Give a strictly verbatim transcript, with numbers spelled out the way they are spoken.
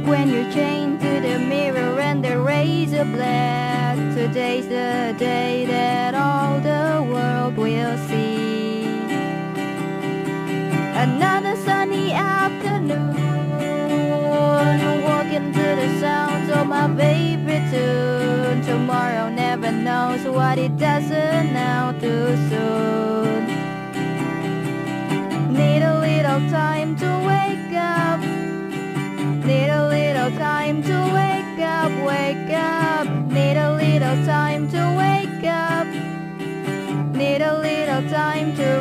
when you're chained to the mirror and the razor blade. Today's the day that all the world will see. Another sunny afternoon, walking to the sounds of my favorite tune. Tomorrow never knows what it doesn't know too soon. Need a little time to wake up. Need a little time to wake up, wake up. Need a little time to wake up. Need a little time to